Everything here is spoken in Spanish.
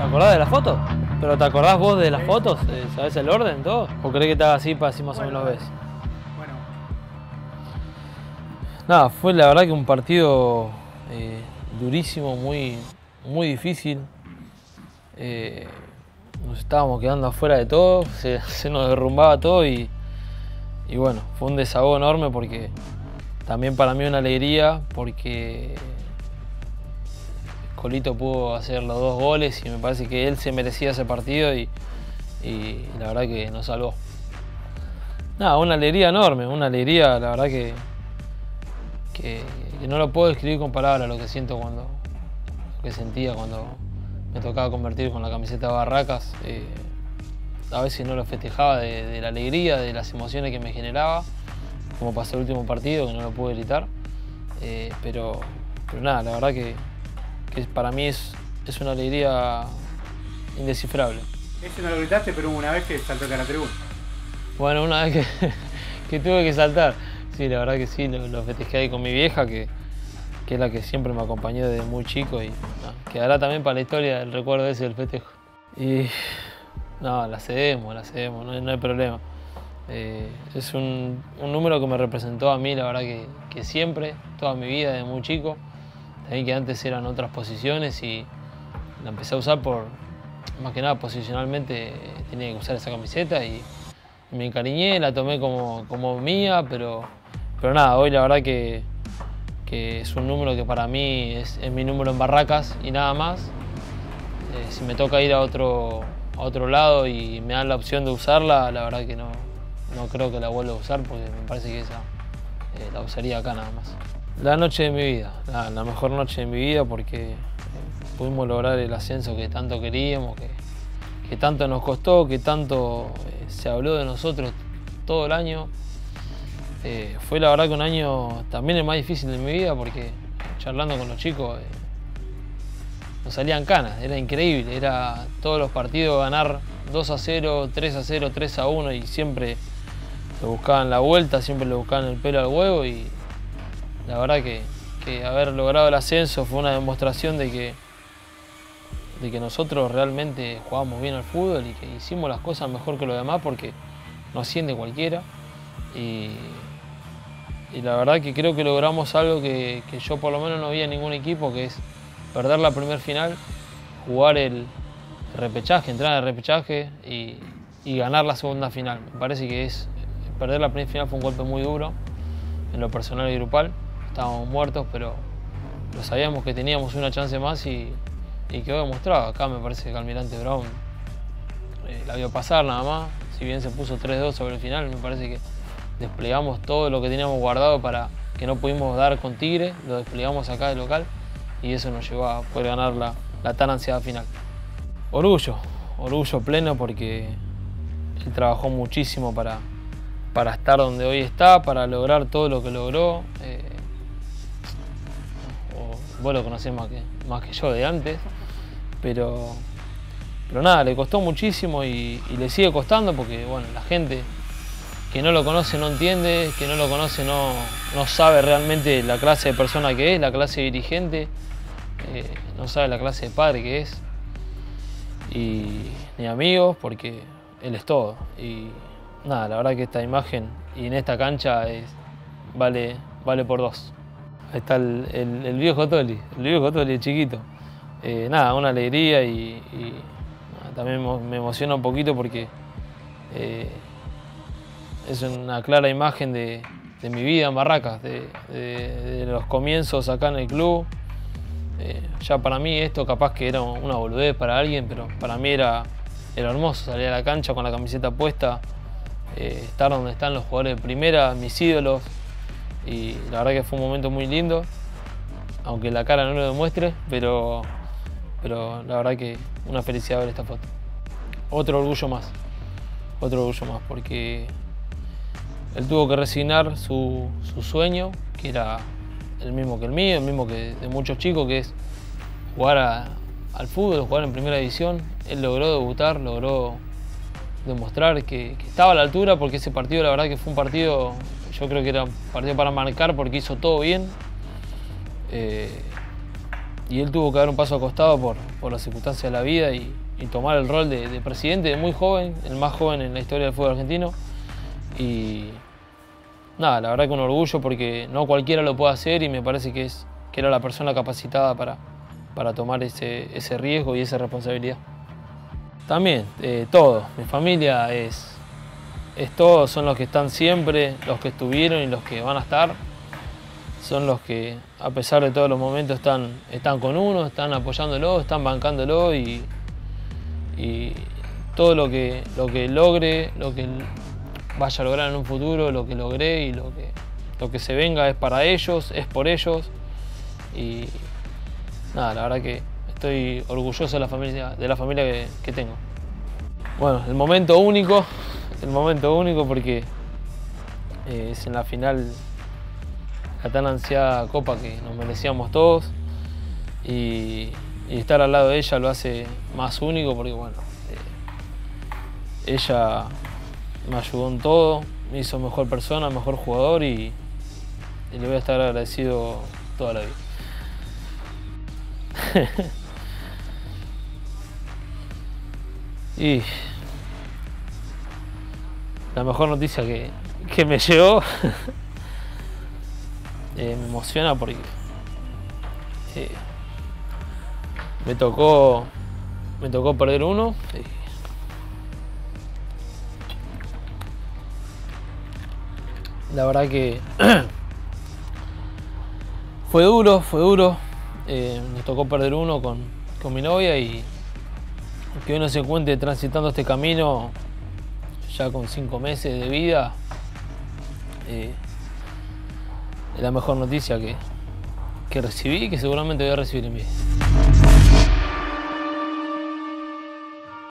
acordás de las fotos? ¿Pero te acordás vos de las fotos? ¿Sabés el orden, todo? ¿O crees que te haga así para así más o menos ves? Bueno. Nada, fue la verdad que un partido durísimo, muy difícil. Nos estábamos quedando afuera de todo, se nos derrumbaba todo y bueno, fue un desahogo enorme porque también para mí una alegría porque Colito pudo hacer los 2 goles y me parece que él se merecía ese partido y la verdad que nos salvó. Nada, una alegría enorme, una alegría, la verdad que no lo puedo describir con palabras lo que siento lo que sentía cuando me tocaba convertir con la camiseta de Barracas. A veces no lo festejaba de la alegría, de las emociones que me generaba, como pasó el último partido, que no lo pude gritar. Pero nada, la verdad que para mí es una alegría indescifrable. Ese no lo gritaste, pero hubo una vez que saltó a la tribuna. Bueno, una vez que tuve que saltar, sí, la verdad que sí, lo festejé ahí con mi vieja, que es la que siempre me acompañó desde muy chico y quedará también para la historia el recuerdo ese del festejo. Y no, la cedemos, no hay problema. Es un número que me representó a mí, la verdad que siempre, toda mi vida, desde muy chico. También que antes eran otras posiciones y la empecé a usar más que nada posicionalmente, tenía que usar esa camiseta y me encariñé, la tomé como mía, pero nada, hoy la verdad que es un número que para mí es mi número en Barracas y nada más. Si me toca ir a otro lado y me dan la opción de usarla, la verdad que no creo que la vuelva a usar porque me parece que esa la usaría acá nada más. La noche de mi vida, la mejor noche de mi vida porque pudimos lograr el ascenso que tanto queríamos, que tanto nos costó, que tanto se habló de nosotros todo el año. Fue la verdad que un año también el más difícil de mi vida porque charlando con los chicos nos salían canas, era increíble, era todos los partidos ganar 2-0, 3-0, 3-1 y siempre le buscaban la vuelta, siempre le buscaban el pelo al huevo y la verdad que haber logrado el ascenso fue una demostración de que nosotros realmente jugábamos bien al fútbol y que hicimos las cosas mejor que los demás porque no asciende cualquiera y la verdad que creo que logramos algo que yo por lo menos no vi en ningún equipo, que es perder la primer final, jugar el repechaje, entrar al repechaje y ganar la segunda final. Me parece que perder la primera final fue un golpe muy duro en lo personal y grupal. Estábamos muertos, pero sabíamos que teníamos una chance más y quedó demostrado. Acá me parece que Almirante Brown la vio pasar nada más. Si bien se puso 3-2 sobre el final, me parece que desplegamos todo lo que teníamos guardado para que no pudimos dar con Tigre, lo desplegamos acá de local y eso nos llevó a poder ganar la tan ansiada final. Orgullo pleno porque él trabajó muchísimo para estar donde hoy está, para lograr todo lo que logró. Vos lo conocés más que yo de antes, pero nada, le costó muchísimo y le sigue costando porque bueno, la gente que no lo conoce no entiende, que no lo conoce no sabe realmente la clase de persona que es, la clase de dirigente, no sabe la clase de padre que es, ni amigos, porque él es todo. Y nada, la verdad que esta imagen y en esta cancha vale por 2. Ahí está el viejo Toli, el chiquito. Nada, una alegría y también me emociona un poquito porque es una clara imagen de mi vida en Barracas, de los comienzos acá en el club. Ya para mí esto capaz que era una boludez para alguien, pero para mí era hermoso salir a la cancha con la camiseta puesta, estar donde están los jugadores de primera, mis ídolos, y la verdad que fue un momento muy lindo, aunque la cara no lo demuestre, pero la verdad que una felicidad ver esta foto. Otro orgullo más, porque él tuvo que resignar su sueño, que era el mismo que el mío, el mismo que de muchos chicos, que es jugar al fútbol, jugar en primera división. Él logró debutar, logró demostrar que estaba a la altura, porque ese partido la verdad que fue un partido, yo creo que era un partido para marcar porque hizo todo bien. y él tuvo que dar un paso al costado por las circunstancias de la vida y tomar el rol de presidente de muy joven, el más joven en la historia del fútbol argentino. Y nada, la verdad que un orgullo porque no cualquiera lo puede hacer y me parece que era la persona capacitada para tomar ese riesgo y esa responsabilidad. También, todo. Mi familia es todo, son los que están siempre, los que estuvieron y los que van a estar. Son los que, a pesar de todos los momentos, están con uno, están apoyándolo, están bancándolo y todo lo que logre, lo que vaya a lograr en un futuro, lo que logré y lo que se venga es para ellos, es por ellos. Y nada, la verdad que estoy orgulloso de la familia que tengo. Bueno, el momento único porque es en la final la tan ansiada copa que nos merecíamos todos y estar al lado de ella lo hace más único porque bueno, ella me ayudó en todo, me hizo mejor persona, mejor jugador y le voy a estar agradecido toda la vida. Y la mejor noticia que me llegó me emociona porque me tocó perder uno. La verdad que fue duro. Nos tocó perder uno con mi novia y que uno se encuentre transitando este camino ya con 5 meses de vida es la mejor noticia que recibí y que seguramente voy a recibir en mi vida.